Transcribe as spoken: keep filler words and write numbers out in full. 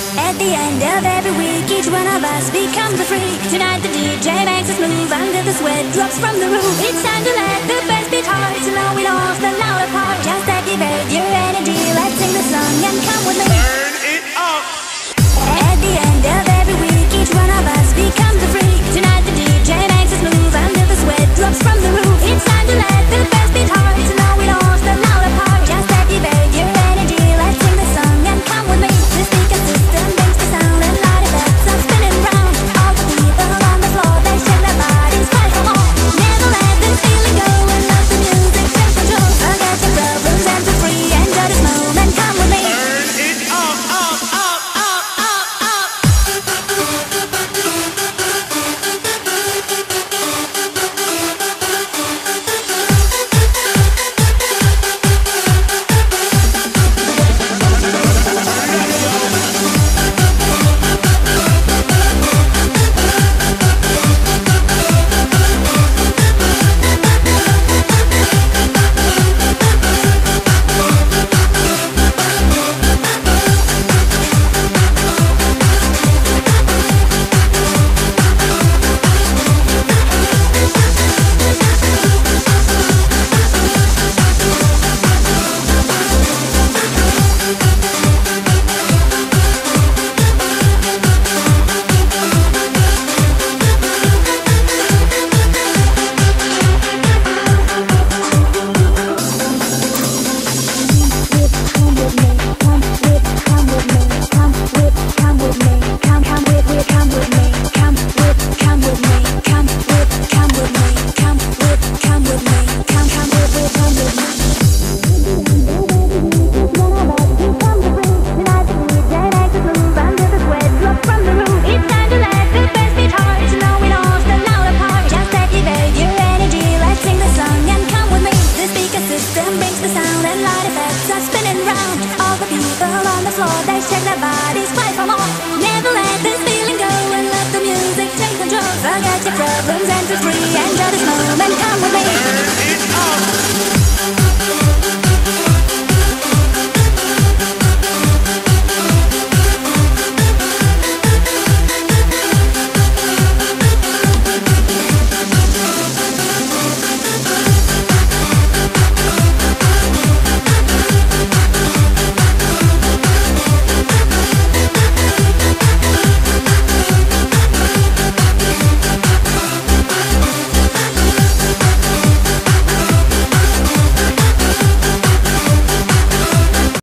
At the end of every week, each one of us becomes a freak. Tonight the D J makes us move under the sweat drops from the roof. It's time to let the bass beat hard, so now we lost the louder part. Just activate your energy, let's sing the song and come with me. Turn it up. At the end of every week, each one of us becomes a freak. Tonight the D J makes us move under the sweat drops from the roof. It's time to let the bass beat hard, so now we lost the louder part. Just activate your energy, let's sing the song and come with me. The speaker system makes the sound and light effects are spinning round. All the people on the floor, they shake their bodies, fight for more. Never let the feeling go and let the music take control. Forget your problems and be free, enjoy this moment, come with me. Turn it up, up, up, up, up, up. Brings the sound and light effects are spinning round. All the people on the floor, they shake their bodies.